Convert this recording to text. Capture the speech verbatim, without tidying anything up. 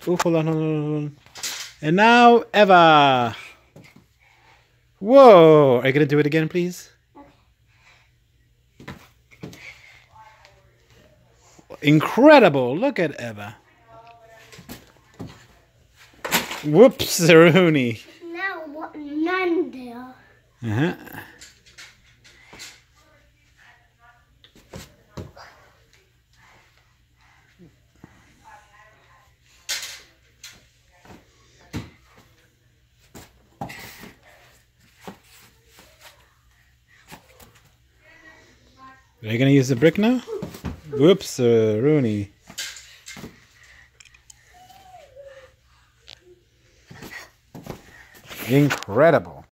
Oh, hold on, hold on, hold on. And now, Eva. Whoa. Are you going to do it again, please? Incredible. Look at Eva. Whoops, Rooney. Now what? None there. Uh-huh. Are you going to use the brick now? Whoops, uh, Rooney. Incredible.